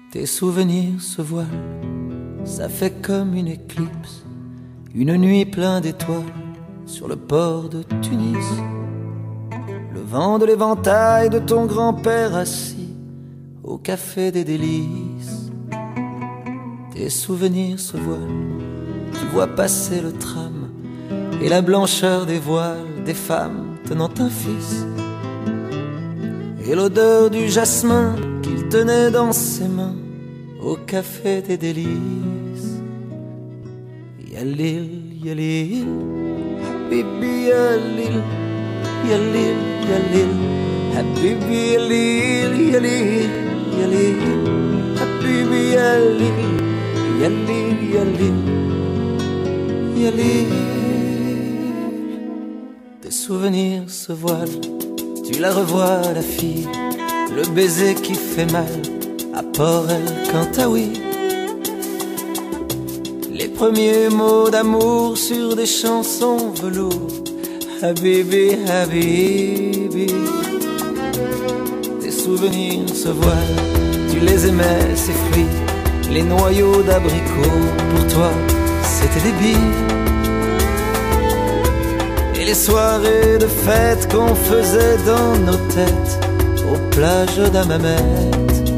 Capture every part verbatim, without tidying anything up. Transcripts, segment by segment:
Tes souvenirs se voilent, ça fait comme une éclipse, une nuit pleine d'étoiles sur le port de Tunis. Le vent de l'éventail de ton grand-père assis au café des délices. Tes souvenirs se voilent, tu vois passer le tram et la blancheur des voiles des femmes tenant un fils, et l'odeur du jasmin qu'il tenait dans ses mains au café des délices. Yalil, yalil, habibi yalil, yalil, yalil, habibi yalil, yalil, yalil, habibi yalil, yalil, yalil, yalil. Tes souvenirs se voilent, tu la revois la fille, le baiser qui fait mal à Port El Kantaoui. Les premiers mots d'amour sur des chansons velours, Habibi, Habibi. Tes souvenirs se voilent, tu les aimais, ces fruits, les noyaux d'abricots, pour toi c'était des billes. Et les soirées de fête qu'on faisait dans nos têtes aux plages d'Hammamet.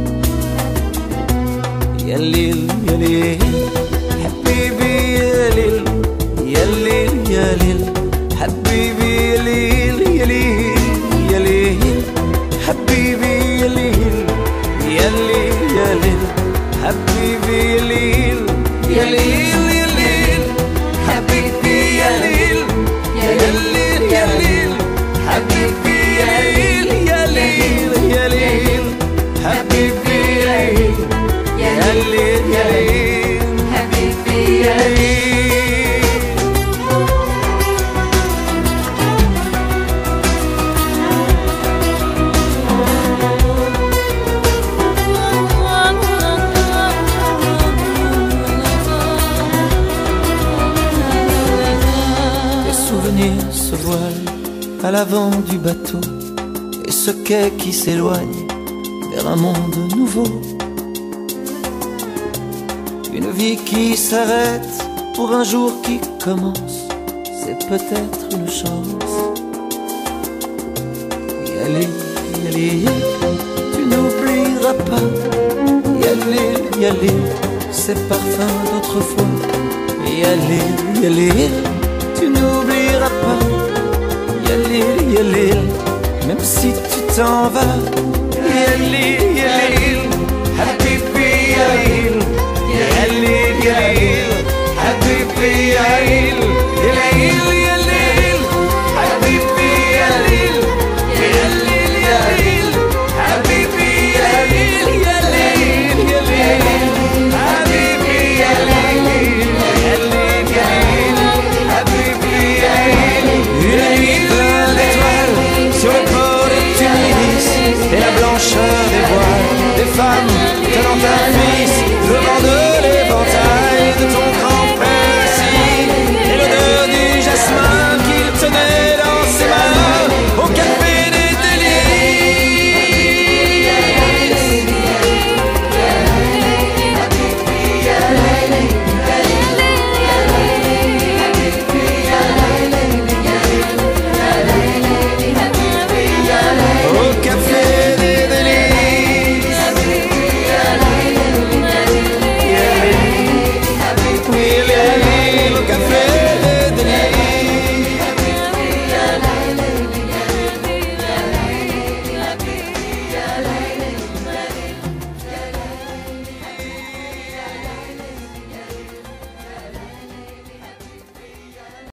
Yalil, yalil, habibi yalil, yalil, yalil, habibi yalil, yalil, yalil, habibi yalil, yalil, yalil, habibi yalil, yalil, yalil, habibi yalil, yalil, yalil, habibi yalil, yalil, yalil, habibi yalil. Yalil, yalil, habibi yalil. Tes souvenirs se voilent à l'avant du bateau, et ce quai qui s'éloigne vers un monde nouveau. Une vie qui s'arrête pour un jour qui commence, c'est peut-être une chance. Yalil, yalil, tu n'oublieras pas. Yalil, yalil, ces parfums d'autrefois. Yalil, yalil, tu n'oublieras pas. Yalil, yalil, même si tu t'en vas. Yalil, yalil, habibi yalil. Yalil, yalil, habibi yalil, yalil, yalil, habibi yalil, yalil, yalil, habibi yalil, yalil, yalil, habibi yalil, yalil, yalil, habibi yalil. Une nuit pleine d'étoiles sur le port de Tunis, et la blancheur des voiles des femmes